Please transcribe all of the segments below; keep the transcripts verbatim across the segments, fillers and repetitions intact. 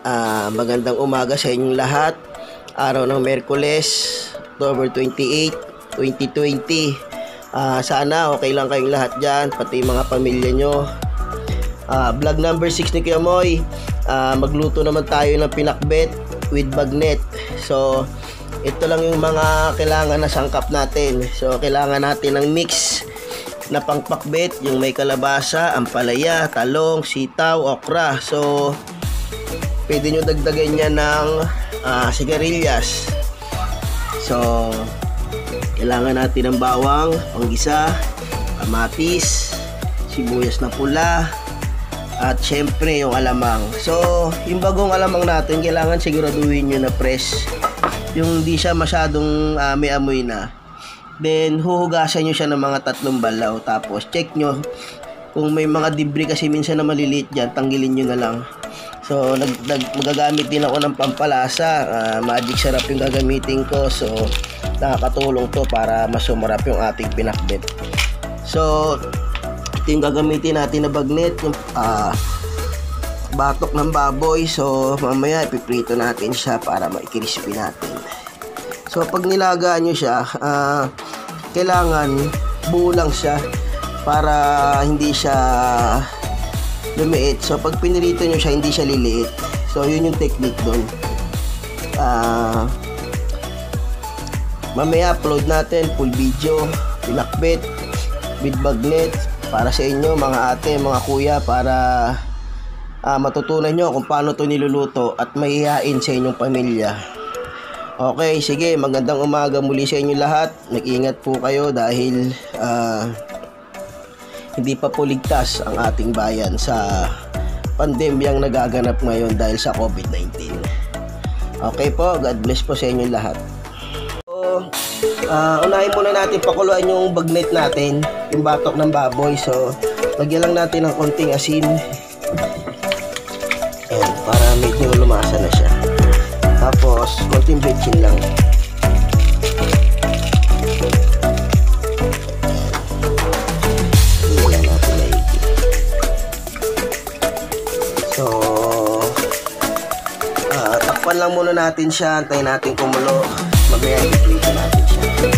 Uh, magandang umaga sa inyong lahat. Araw ng Miyerkules, October twenty-eighth, twenty twenty. Uh, sana okay lang kayong lahat dyan, pati mga pamilya nyo. Uh, vlog number six ni Kuya Moy. Uh, magluto naman tayo ng pinakbet with bagnet. So, ito lang yung mga kailangan na sangkap natin. So, kailangan natin ng mix na pangpakbet, yung may kalabasa, ampalaya, talong, sitaw, okra. So, pwede nyo dagdagan niya ng uh, sigarilyas. So, kailangan natin ng bawang, panggisa, kamatis, sibuyas na pula, at syempre yung alamang. So, yung bagong alamang natin, kailangan siguraduhin nyo na fresh. Yung hindi siya masyadong uh, may amoy na. Then, huhugasan nyo siya ng mga tatlong balaw. Tapos, check nyo kung may mga debris kasi minsan na maliliit dyan, tanggilin nyo na lang. So, nag, nag, magagamit din ako ng pampalasa. Uh, magic syrup yung gagamitin ko. So, nakakatulong to para mas sumarap yung ating pinakbet. So, ito yung gagamitin natin na bagnet. Yung uh, batok ng baboy. So, mamaya ipiprito natin siya para maikrispy natin. So, pag nilagaan nyo siya, uh, kailangan buo lang siya para hindi siya lumiit. So, pag pinirito nyo siya, hindi siya liliit. So, yun yung technique doon. Uh, mamaya, upload natin full video, pinakbet with bagnet para sa inyo, mga ate, mga kuya, para uh, matutunan nyo kung paano to niluluto at maihain sa inyong pamilya. Okay, sige, magandang umaga muli sa inyo lahat. Nag-ingat po kayo dahil uh, hindi pa po ligtas ang ating bayan sa pandemyang nagaganap ngayon dahil sa COVID nineteen. Okay po, God bless po sa inyo lahat. So, uh, unahin muna natin pakuluan yung bagnet natin, yung batok ng baboy. So, lagyan lang natin ng konting asin. Ayan, para medyo lumasa na siya. Tapos, konting betchin lang. So, uh, takpan lang muna natin siya. Antayin natin kumulo. Mamaya i-prito natin siya.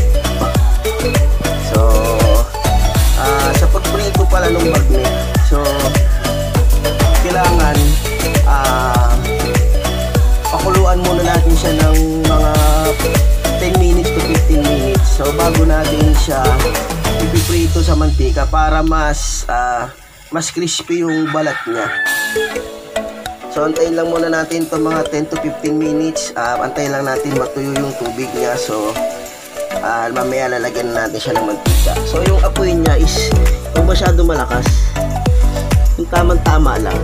So, uh, sa pagprito pala ng bagnet, so, kailangan uh, pakuluan muna natin siya ng mga ten minutes to fifteen minutes. So, bago natin siya ipiprito sa mantika para mas uh, mas crispy yung balat niya. So, antayin lang muna natin ito mga ten to fifteen minutes. Uh, antayin lang natin matuyo yung tubig niya. So, uh, mamaya lalagyan natin siya ng mantika. So, yung apoy niya is huwag masyado malakas. Yung tamang-tama lang.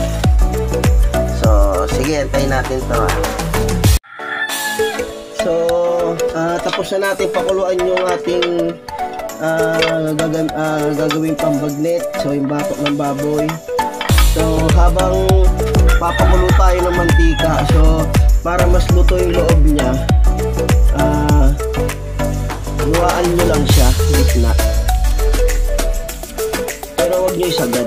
So, sige, antayin natin ito. So, uh, tapos na natin pakuluan yung ating uh, gagawin, uh, gagawin pambagnet. So, yung batok ng baboy. So, habang papakulo tayo ng mantika, so, para mas luto yung loob niya, uh, luwaan nyo lang siya, gitna. Pero huwag nyo isagad.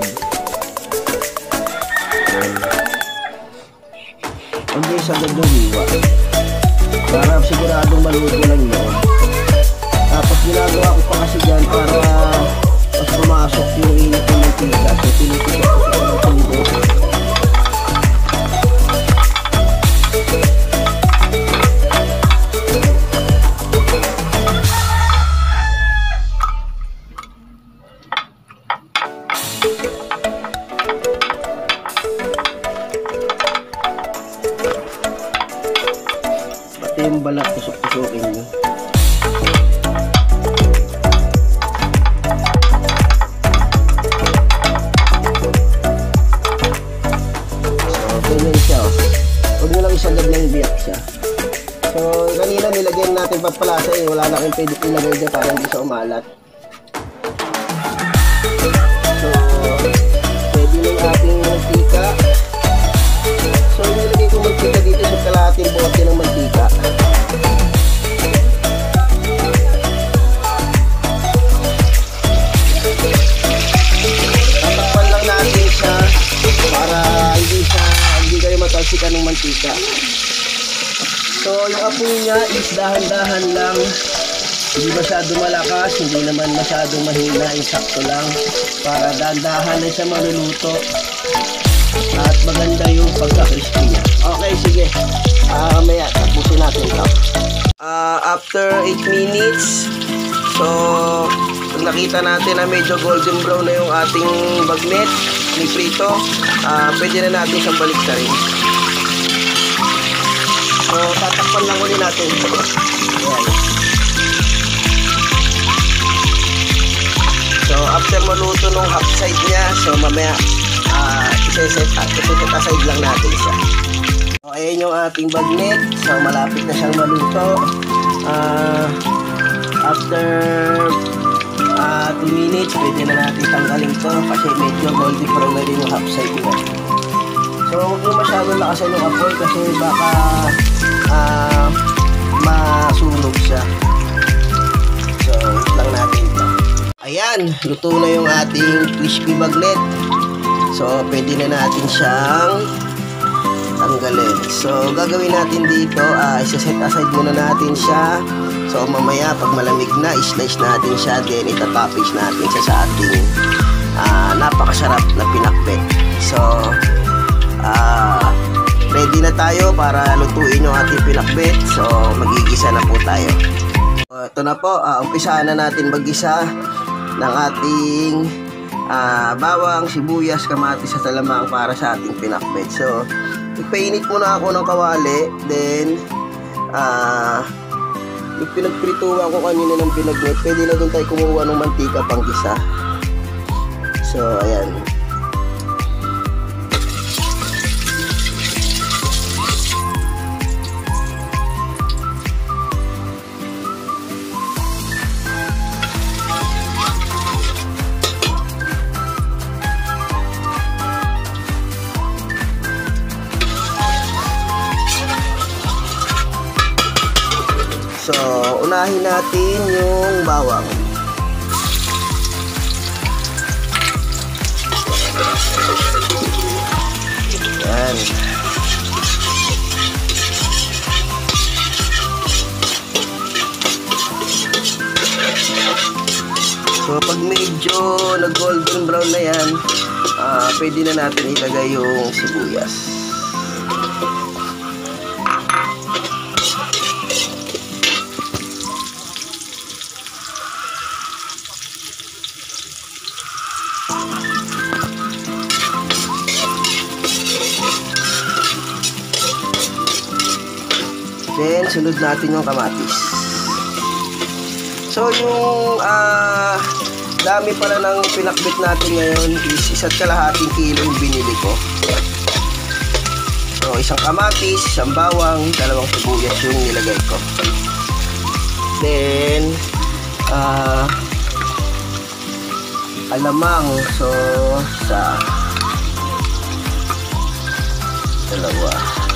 Huwag nyo isagad yung liwa. Para siguradong maluto lang yun. Tapos, ginagawa ko pa kasi dyan para mas pumasok yung init ng mantika. So, tinitikot ko sa ng tubo. Pati yung balat, tusok-tusokin nyo. Isagad ng biyak siya. So, kanina nilagyan natin papalasa eh. Wala na kayong pwede ilagay dyan para hindi siya umalat. So, pwede na yung ating mantika. So, nilagay ko mantika dito sa kalahating bote ng mantika. Tatakpan lang natin siya para hindi siya hindi kayo matalsik talsikan ng mantika. So yung apoy niya is dahan-dahan lang, hindi masyado malakas, hindi naman masyado mahina, insakto lang para dahan-dahan na siya maluluto at maganda yung pagka-crispy niya. Okay, sige, uh, maya tapusin natin ito. Uh, after eight minutes, so pag nakita natin na medyo golden brown na yung ating bagnet ni prito, uh, pwede na natin siyang balik na rin. So tatakpan lang ulit natin. Ayan. So after maluto nung half side niya, so mamaya uh, isa-set aside lang natin siya. So ayan yung ating bagnet. So malapit na siyang maluto. Uh, after uh, two minutes, pwede na natin tanggalin to kasi medyo golden brown na rin yung half side niya. So huwag nyo masyado lakasan yung apoy kasi baka uh, masunog siya. So wait lang natin ito. Ayan, luto na yung ating crispy bagnet. So pwede na natin siyang tanggalin. So gagawin natin dito, uh, isa-set aside muna natin siya. So mamaya pag malamig na, i-slice natin siya, then itatoppings natin siya sa ating uh, napakasarap na pinakbet. So uh, ready na tayo para lutuin yung ating pinakbet. So magigisa na po tayo. So, ito na po, uh, umpisahan na natin mag-gisa ng ating uh, bawang, sibuyas, kamatis at salamang para sa ating pinakbet. So ipainit muna ako ng kawali, then ah uh, yung pinagprituhan ko kanina ng pinagnet, pwede na doon tayo kumuha ng mantika pang gisa. So ayan. So, unahin natin yung bawang. Yan. So, pag medyo nag-golden brown na yan, uh, pwede na natin ilagay yung sibuyas. Then, sunod natin yung kamatis. So, yung uh, dami pala ng pinakbit natin ngayon is isa't kalahating kilo yung binili ko. So, isang kamatis, isang bawang, dalawang sibuyas yung nilagay ko. Then, uh, alamang. So, sa dalawa.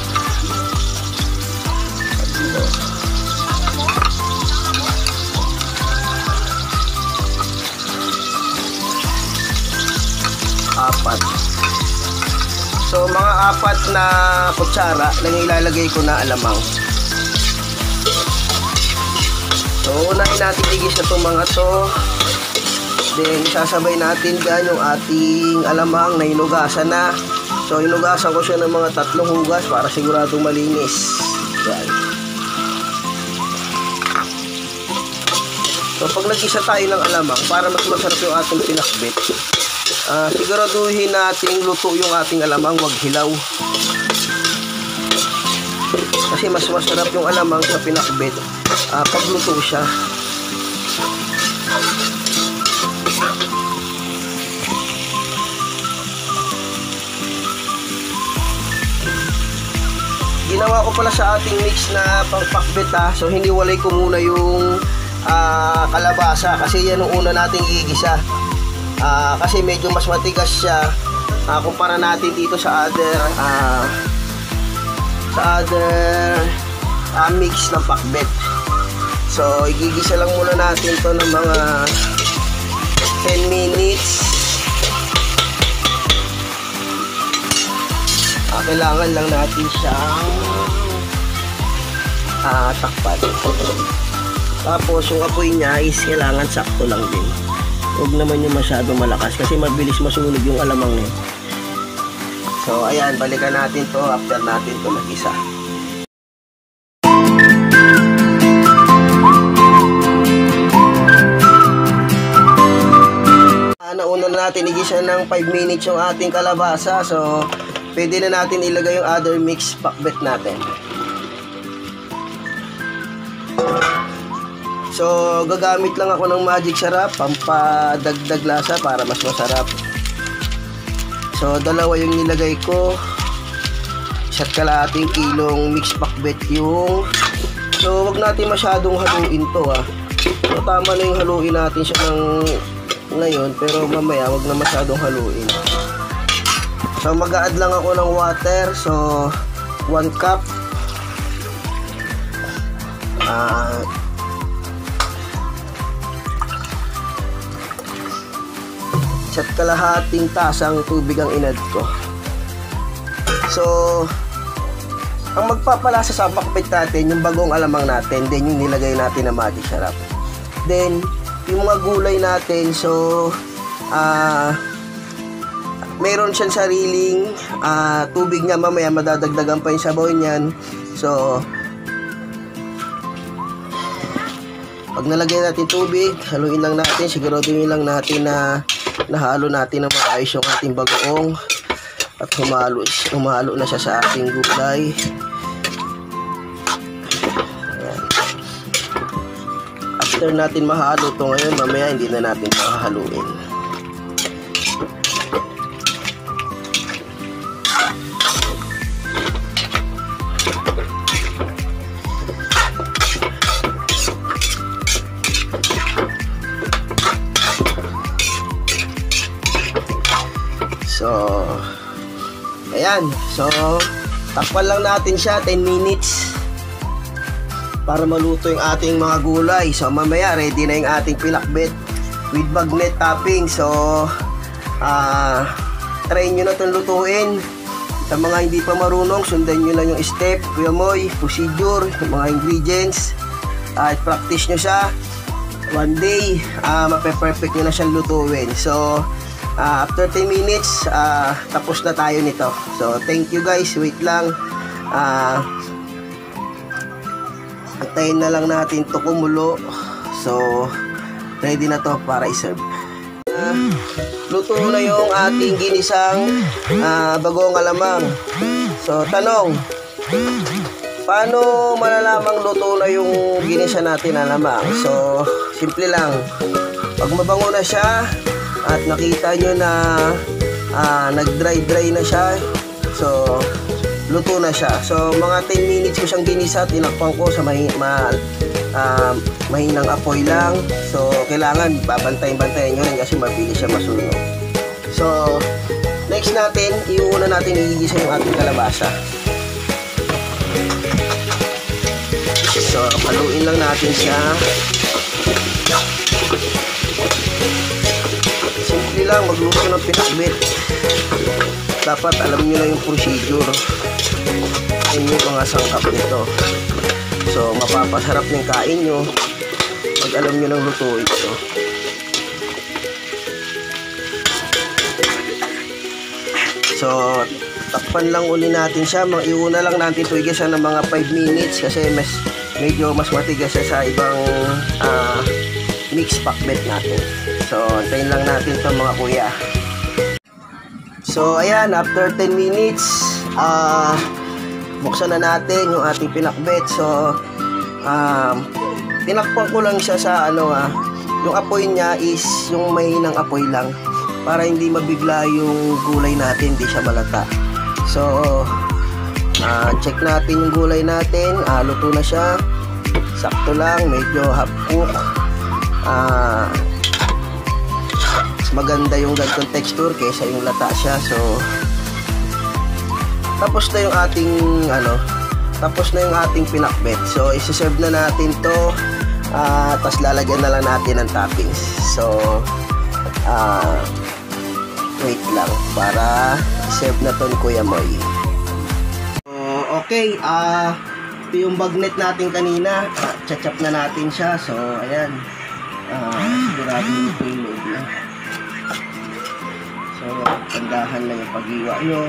Apat. So mga apat na kutsara lang ilalagay ko na alamang. So unahin natin igis na itong mga to. Then sasabay natin dyan yung ating alamang na hinugasan na. So hinugasan ko siya ng mga tatlong hugas para siguradong malinis. Yan. So pag nag-isa tayo ng alamang, para mas masarap yung ating pinakbet, uh, siguraduhin natin luto yung ating alamang, wag hilaw. Kasi mas masarap yung alamang sa pinakbet uh, pag luto siya. Ginawa ko pala sa ating mix na pangpakbet ha. So hiniwalay ko muna yung uh, kalabasa kasi yan ang una nating igisa. Uh, kasi medyo mas matigas siya uh, kumpara natin dito sa other uh, sa other uh, mix ng pakbet. So igigisa lang muna natin to ng mga ten minutes. Uh, kailangan lang natin siyang uh, takpan. Tapos yung apoy niya is kailangan sakto lang din. Huwag naman yung masyadong malakas kasi mabilis masunog yung alamang niya. So ayan, balikan natin to after natin to mag-isa. Nauna na natin igisa ng five minutes yung ating kalabasa. So pwede na natin ilagay yung other mix pakbet natin. So gagamit lang ako ng magic sarap pampadagdag lasa para mas masarap. So dalawa yung nilagay ko. Isa't kalahating kilong mix pakbet yung. So wag natin masyadong haluin to ah. So tama na yung haluin natin siya ng ngayon, pero mamaya wag na masyadong haluin. So mag-a-add lang ako ng water. So one cup. Ah uh, isa't kalahating tasang tubig ang inad ko. So ang magpapalasa sa pakbet natin yung bagong alamang natin, then yung nilagay natin na magic sarap, then yung mga gulay natin. So ah uh, meron siyang sariling uh, tubig nga, mamaya madadagdagan pa yung sabaw niyan. So pag nalagay natin tubig, haluin lang natin, siguraduhin lang natin na nahalo natin na maayos yung ating bagoong at humalo, humalo na siya sa ating gulay. Ayan. After natin mahalo ito ngayon, mamaya hindi na natin pahaluin. So, ayan. So, takpan lang natin siya ten minutes para maluto yung ating mga gulay. So, mamaya ready na yung ating pinakbet with bagnet topping. So, uh, try nyo na itong lutuin. Sa mga hindi pa marunong, sundan nyo lang yung step, Kuya Moy, procedure, yung mga ingredients. Uh, practice nyo siya. One day, uh, mape-perfect nyo na siyang lutuin. So, Uh, after ten minutes, uh, tapos na tayo nito. So, thank you guys. Wait lang. Uh, antayin na lang natin to kumulo. So, ready na to para i-serve. Uh, luto na yung ating ginisang uh, bagong alamang. So, tanong, paano malalamang luto na yung ginisa natin alamang? So, simple lang. Pag mabango na siya, at nakita nyo na uh, nag-dry-dry na siya, so luto na siya. So mga ten minutes ko siyang ginisa, tinakpan ko sa mahi ma uh, mahinang apoy lang. So kailangan babantay-bantayan nyo rin kasi mabilis siya masunog. So next natin, iuna natin igigisa yung ating kalabasa. So haluin lang natin siya. Simple lang magluto ng pinakbet. Dapat alam nyo na yung procedure. Yan yung mga sangkap nito. So mapapasarap ng kain nyo pag alam nyo ng luto ito. So takpan lang uli natin siya. Iuna lang natin ito igisa ng mga five minutes kasi mas, medyo mas matigas siya sa ibang uh, mix pakbet natin. So, antayin lang natin ito mga kuya. So, ayan, after ten minutes, uh, buksan na natin yung ating pinakbet. So, um, tinakpan ko lang siya sa ano ah, yung apoy niya is yung mahinang apoy lang para hindi mabigla yung gulay natin, hindi siya malata. So, uh, check natin yung gulay natin. Uh, luto na siya. Sakto lang, medyo half cook. Ah... Uh, maganda yung ganitong texture kaysa yung lata siya. So tapos na yung ating ano, tapos na yung ating pinakbet. So isi-serve na natin to, uh, tapos lalagyan na lang natin ng toppings. So uh, wait lang para i-serve na to ni Kuya Moy. Okay, ah, ito yung bagnet natin kanina. Ah, chachap na natin siya. So, ayan. Ah, sigurado ito yung loob na. So, tandahan lang yung pag-iwa nyo.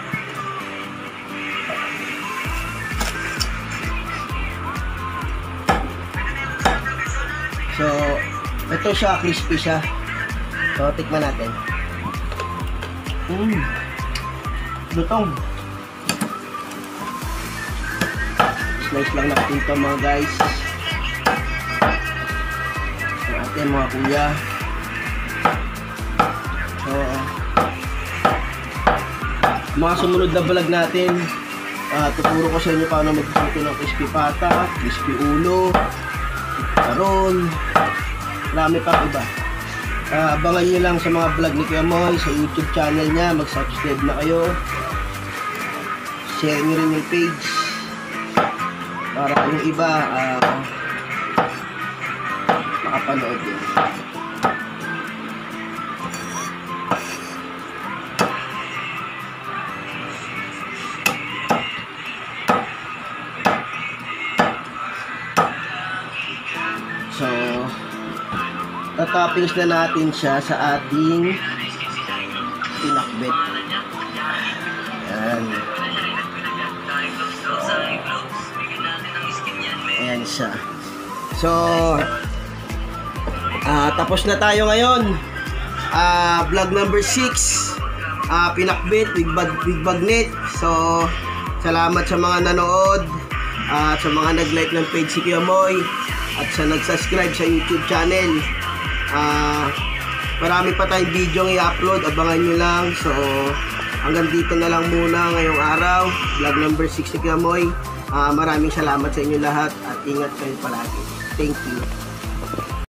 So, ito siya, crispy siya. So, tikman natin. Mmm. Lutong. Slice lang natin ito mga guys. So, atin mga kuya. So, mga sumunod na vlog natin, uh, tuturo ko sa inyo paano magsusuto ng crispy pata, crispy ulo, karon, marami pang iba. Uh, abangan nyo lang sa mga vlog ni Kuya Moy sa YouTube channel niya. Mag-subscribe na kayo. Share nyo rin yung page para yung iba uh, makapanood din. So, tatoppings na natin siya sa ating pinakbet. Ayan. Ayan siya. So, uh, tapos na tayo ngayon. Uh, vlog number six. Uh, pinakbet with, bag, with bagnet. So, salamat sa mga nanood. Uh, sa mga nag-like ng page si Kuya Moy. At sa nag-subscribe sa YouTube channel. Uh, marami pa tayong video ng i-upload. Abangan nyo lang. So, hanggang dito na lang muna ngayong araw. Vlog number six ni Kuya Moy. Uh, maraming salamat sa inyo lahat at ingat kayo palagi. Thank you.